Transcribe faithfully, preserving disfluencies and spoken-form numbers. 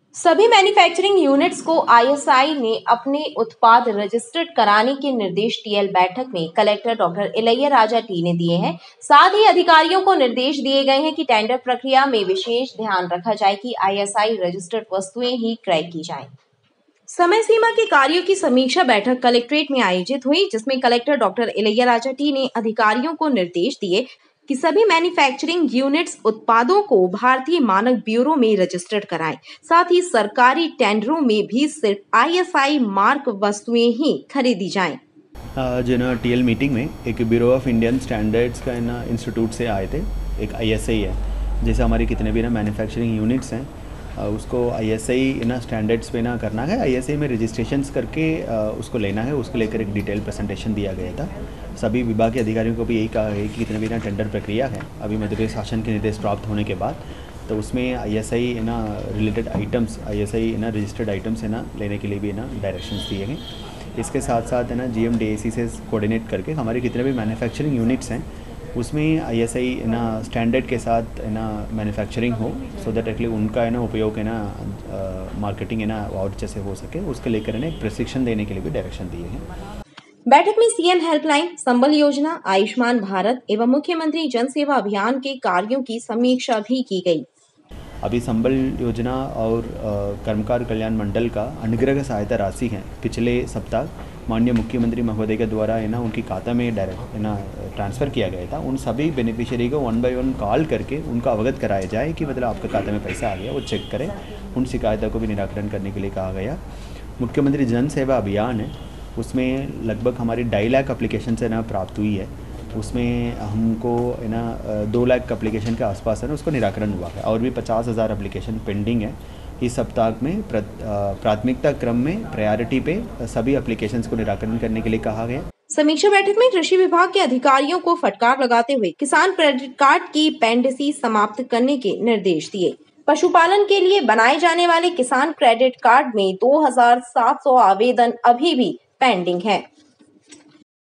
सभी manufacturing units को ISI ने अपने उत्पाद रजिस्टर्ड कराने के निर्देश टीएल बैठक में collector doctor Ilaiya Raja T ने दिए हैं। साथ ही अधिकारियों को निर्देश दिए गए हैं कि टेंडर प्रक्रिया में विशेष ध्यान रखा जाए कि आईएसआई रजिस्टर्ड वस्तुएं ही क्रय की जाएं। समय सीमा के कार्यों की समीक्षा बैठक कलेक्ट्रेट में आयोजित हुई, जिसमें collector doctor Ilaiya Raja T ने अधिकारियों को निर्देश दिए कि सभी मैन्युफैक्चरिंग यूनिट्स उत्पादों को भारतीय मानक ब्यूरो में रजिस्टर्ड कराएं। साथ ही सरकारी टेंडरों में भी सिर्फ आईएसआई मार्क वस्तुएं ही खरीदी जाएं। जो ना टीएल मीटिंग में एक ब्यूरो ऑफ इंडियन स्टैंडर्ड्स का ना इंस्टीट्यूट से आए थे। एक आईएसआई है, जैसे हमारे कितने भी ना मैन्युफैक्चरिंग यूनिट्स हैं उसको आईएसआई ना स्टैंडर्ड्स पे ना करना है। आईएसआई में रजिस्ट्रेशंस करके उसको लेना है, उसको लेकर एक डिटेल प्रेजेंटेशन दिया गया था। सभी विभाग के अधिकारियों को भी यही कहा है कि कितने भी ना टेंडर प्रक्रिया है अभी मध्य प्रदेश शासन के निर्देश प्राप्त होने के बाद, तो उसमें आईएसआई ना रिलेटेड आइटम्स आईएसआई ना रजिस्टर्ड आइटम्स है ना लेने के लिए भी ना डायरेक्शंस दिए गए। इसके साथ साथ है ना जीएमडीएसी से कोऑर्डिनेट करके हमारे कितने भी मैन्युफैक्चरिंग यूनिट्स हैं उसमें आईएसआई ना स्टैंडर्ड के साथ है ना मैन्युफैक्चरिंग हो, सो दैट एक्चुअली उनका है ना उपयोग है ना मार्केटिंग है ना और अच्छे से हो सके, उसके लेकर है ना एक प्रशिक्षण देने के लिए भी डायरेक्शन दिए हैं। बैठक में सीएम हेल्पलाइन, संबल योजना, आयुष्मान भारत एवं मुख्यमंत्री जन सेवा अभियान के कार्यों की समीक्षा भी की गई। अभी संबल योजना और कर्मकार कल्याण मंडल का अनुग्रह सहायता राशि है पिछले सप्ताह माननीय मुख्यमंत्री महोदय के द्वारा है ना उनकी खाता में डायरेक्ट है ना ट्रांसफ़र किया गया था। उन सभी बेनिफिशियरी को वन बाय वन कॉल करके उनका अवगत कराया जाए कि मतलब आपके खाते में पैसा आ गया, वो चेक करें। उन शिकायतों को भी निराकरण करने के लिए कहा गया। मुख्यमंत्री जन सेवा अभियान है, उसमें लगभग हमारी ढाई लाख अप्लीकेशन से ना प्राप्त हुई है। उसमें हमको है ना दो लाख अप्लीकेशन के आसपास है ना उसको निराकरण हुआ है और भी पचास हज़ार अप्लीकेशन पेंडिंग है। इस सप्ताह में प्राथमिकता क्रम में प्रायोरिटी पे सभी एप्लीकेशंस को निराकरण करने के लिए कहा गया। समीक्षा बैठक में कृषि विभाग के अधिकारियों को फटकार लगाते हुए किसान क्रेडिट कार्ड की पेंडेंसी समाप्त करने के निर्देश दिए। पशुपालन के लिए बनाए जाने वाले किसान क्रेडिट कार्ड में दो हजार सात सौ आवेदन अभी भी पेंडिंग है।